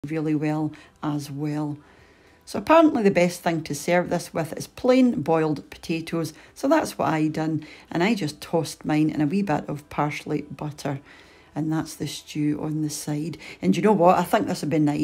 really well as well. So apparently the best thing to serve this with is plain boiled potatoes. So that's what I done, and I just tossed mine in a wee bit of parsley butter. And that's the stew on the side. And you know what? I think this would be nice